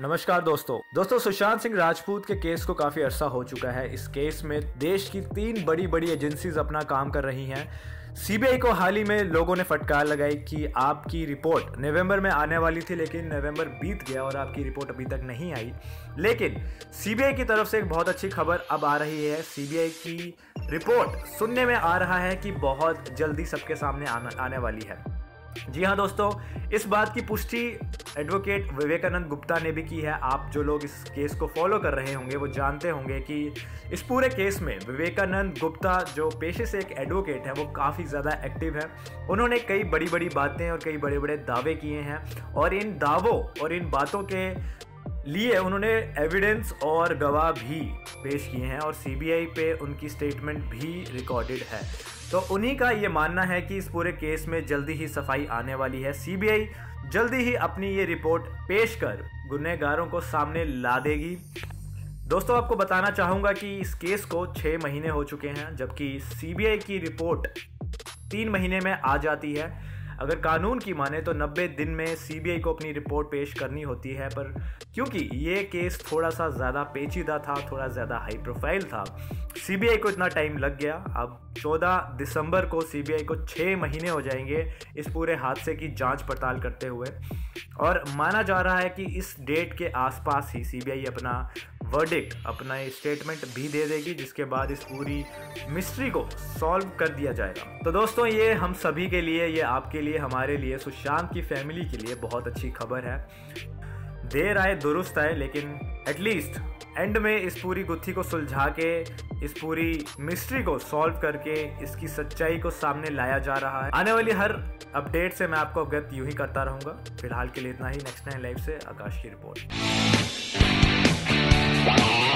नमस्कार दोस्तों सुशांत सिंह राजपूत के केस को काफ़ी अरसा हो चुका है। इस केस में देश की 3 बड़ी बड़ी एजेंसीज अपना काम कर रही हैं। सीबीआई को हाल ही में लोगों ने फटकार लगाई कि आपकी रिपोर्ट नवंबर में आने वाली थी, लेकिन नवंबर बीत गया और आपकी रिपोर्ट अभी तक नहीं आई। लेकिन सीबीआई की तरफ से एक बहुत अच्छी खबर अब आ रही है। सीबीआई की रिपोर्ट सुनने में आ रहा है कि बहुत जल्दी सबके सामने आने वाली है। जी हाँ दोस्तों, इस बात की पुष्टि एडवोकेट विवेकानंद गुप्ता ने भी की है। आप जो लोग इस केस को फॉलो कर रहे होंगे वो जानते होंगे कि इस पूरे केस में विवेकानंद गुप्ता जो पेशे से एक एडवोकेट है वो काफ़ी ज़्यादा एक्टिव है। उन्होंने कई बड़ी बड़ी बातें और कई बड़े बड़े दावे किए हैं और इन दावों और इन बातों के लिए उन्होंने एविडेंस और गवाह भी पेश किए हैं और सीबीआई पे उनकी स्टेटमेंट भी रिकॉर्डेड है। तो उन्हीं का ये मानना है कि इस पूरे केस में जल्दी ही सफाई आने वाली है। सीबीआई जल्दी ही अपनी ये रिपोर्ट पेश कर गुनहगारों को सामने ला देगी। दोस्तों, आपको बताना चाहूँगा कि इस केस को 6 महीने हो चुके हैं, जबकि सीबीआई की रिपोर्ट 3 महीने में आ जाती है। अगर कानून की माने तो 90 दिन में सीबीआई को अपनी रिपोर्ट पेश करनी होती है, पर क्योंकि ये केस थोड़ा सा ज़्यादा पेचीदा था, थोड़ा ज़्यादा हाई प्रोफाइल था, सीबीआई को इतना टाइम लग गया। अब 14 दिसंबर को सीबीआई को 6 महीने हो जाएंगे इस पूरे हादसे की जांच पड़ताल करते हुए और माना जा रहा है कि इस डेट के आसपास ही सीबीआई अपना वर्डिक्ट, अपना स्टेटमेंट भी दे देगी, जिसके बाद इस पूरी मिस्ट्री को सॉल्व कर दिया जाएगा। तो दोस्तों, ये हम सभी के लिए, ये आपके लिए, हमारे लिए, सुशांत की फैमिली के लिए बहुत अच्छी खबर है। देर आए दुरुस्त आए, लेकिन एटलीस्ट एंड में इस पूरी गुत्थी को सुलझा के, इस पूरी मिस्ट्री को सॉल्व करके इसकी सच्चाई को सामने लाया जा रहा है। आने वाली हर अपडेट से मैं आपको अवगत यूं ही करता रहूँगा। फिलहाल के लिए इतना ही। नेक्स्ट टाइम लाइव से आकाश की रिपोर्ट।